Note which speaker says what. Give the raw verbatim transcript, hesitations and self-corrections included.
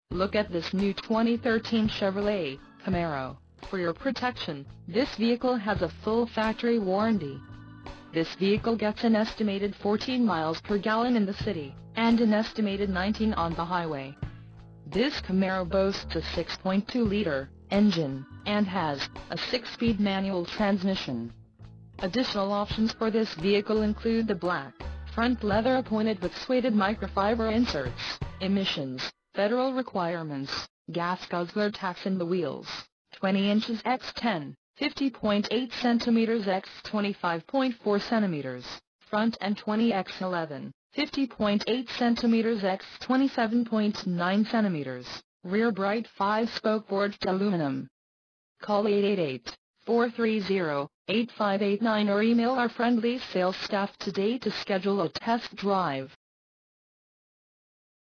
Speaker 1: Look at this new twenty thirteen Chevrolet Camaro. For your protection, this vehicle has a full factory warranty. This vehicle gets an estimated fourteen miles per gallon in the city, and an estimated nineteen on the highway. This Camaro boasts a six point two liter engine, and has a six-speed manual transmission. Additional options for this vehicle include the black front leather appointed with suede microfiber inserts, emissions, federal requirements, gas guzzler tax in the wheels, twenty inches by ten, fifty point eight centimeters by twenty-five point four centimeters, front and twenty by eleven, fifty point eight centimeters by twenty-seven point nine centimeters, rear bright five-spoke forged aluminum. Call eight eight eight, four three zero, eight five eight nine or email our friendly sales staff today to schedule a test drive.